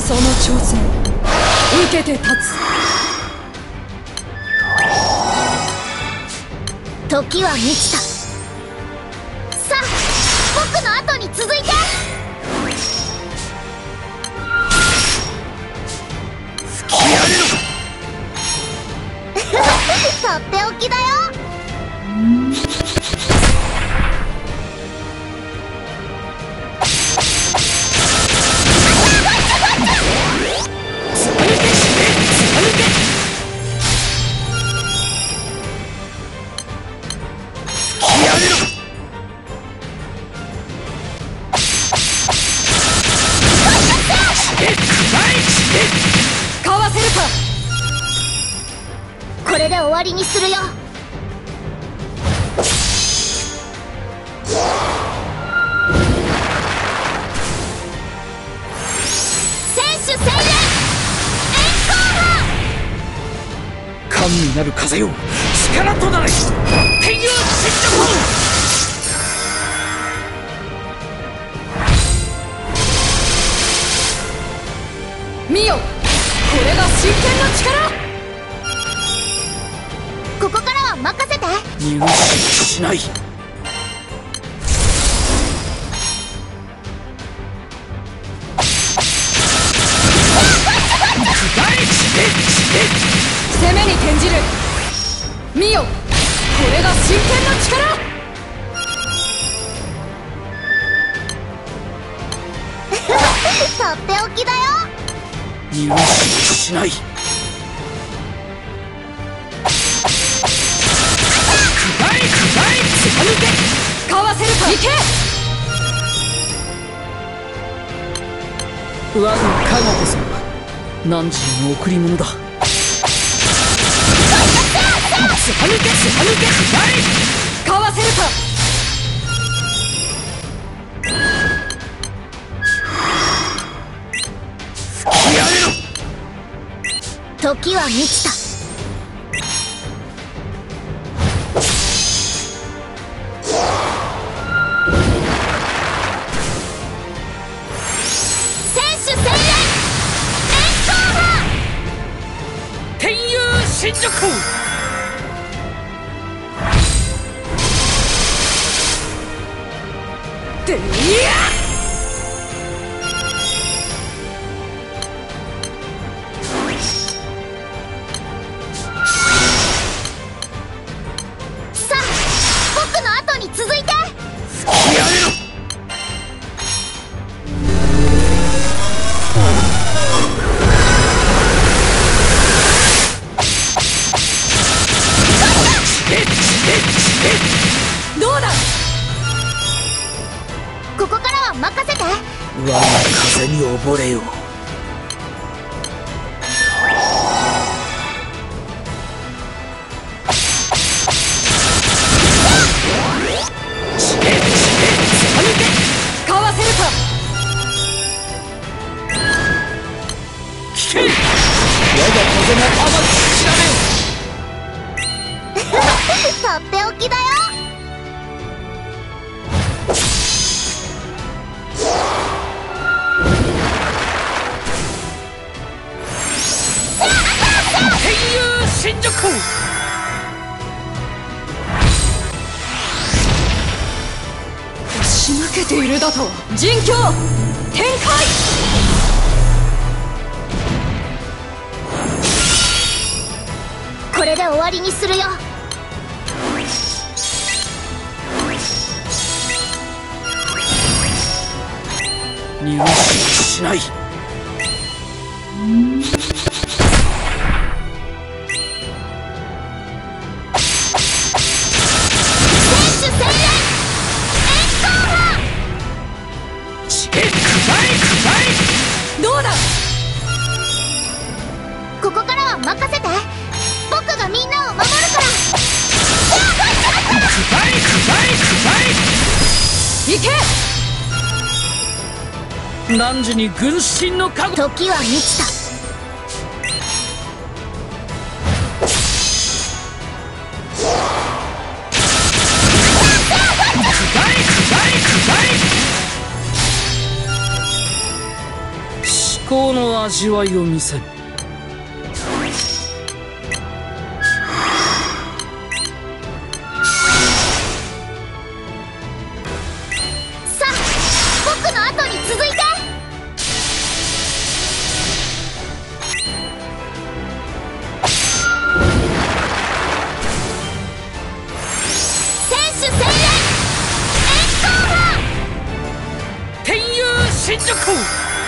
その挑戦受けて立つ。時は満ちた。さあ僕の後に続いて。 付き合えるのか。 とっておきだよ。 かわせるか。 これで終わりにするよ。選手宣言、 神になる風よ、力となれ。天佑神力。 見よ、これが真剣の力。 ここからは任せて。 入手しない。 攻めに転じる。見よ、これが真剣の力。 とっておきだよ。 入手しない。 かわせるか。行け。 我が加護こそ汝の贈り物だ。 かわせるか。 付き合えろ。 時は満ちた。選手宣言、 天佑神力。 でいや。 さあ僕の後に続いて。 付き合えろ。 どうだ。 ここからは任せて。 我が風に溺れよ。 かわせるか。 聞け。我が風の甘き調べよ。 とっておきだよ。 天佑神力。 押し負けているだと。陣境展開。 これで終わりにするよ。 入手しない。 どうだ。 ここからは任せて。僕がみんなを守るから。 行け。 汝に軍神の加護。 時は満ちた。 至高の味わいを見せる。 さあ僕の後に続いて。選手戦略エンコーバー。 天佑神助攻。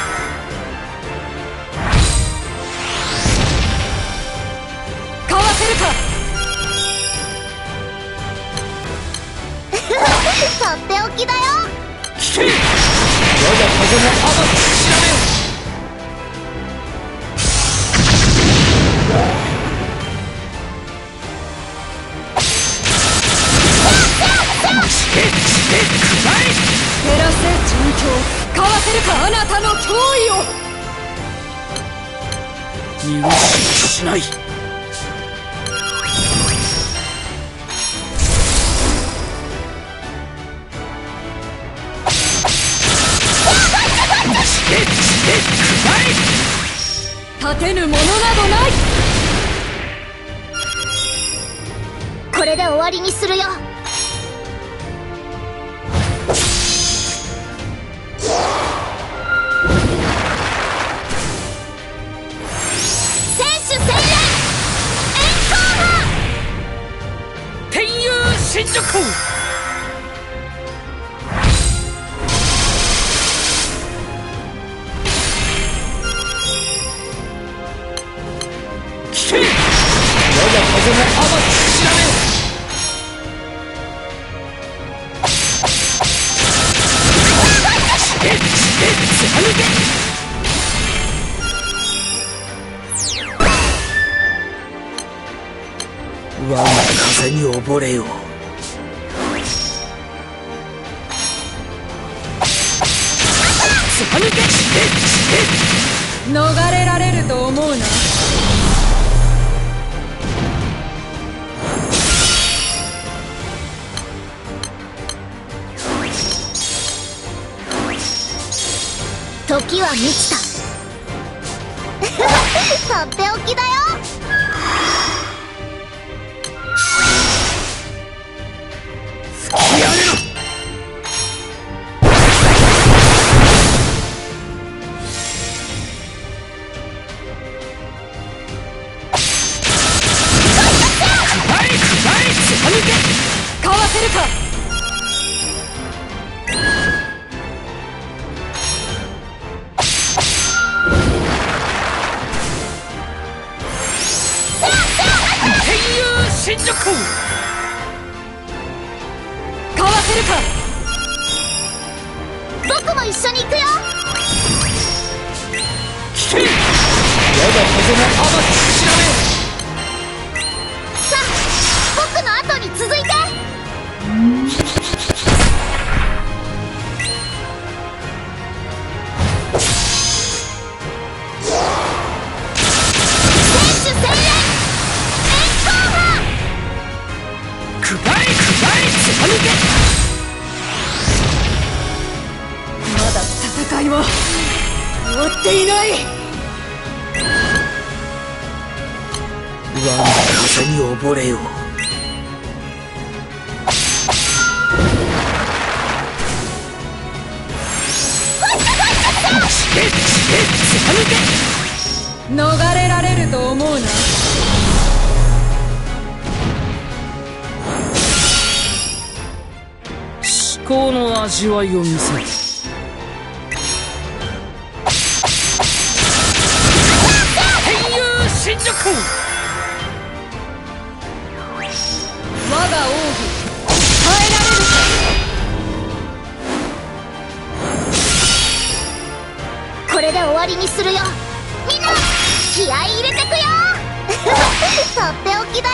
かわせるか。 とっておきだよ。 聞け、我が風のアマ調べよ。 照らせ殉教。かわせるかあなたの脅威を。 許しない。 立てぬものなどない。 これで終わりにするよ。選手戦略エンコーバー。 天佑神助攻。聞け、我が風のアマ調べよ。貫け。我が風に溺れよ。貫け。 逃れられると思うな。 時は満ちた。とっておきだよ。 やめろ。 かわせるか。 天佑神助攻。 かわせるか。 僕も一緒に行くよ。 聞け、我が風のアマ調べよ。 さあ僕の後に続いて。選手戦略エンコーバー。 くばい貫け。 まだ戦いは終わっていない。 我が風に溺れよ。 逃れられると思うな。 至高の味わいを見せる。天佑神助攻。 我が奥義耐えられるか。 これで終わりにするよ。みんな気合い入れてくよ。とっておきだよ。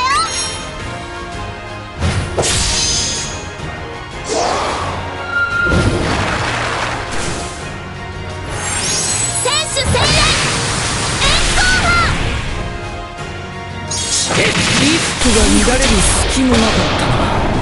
選手戦略エンコーバー。 リフトが乱れる隙もなかったな。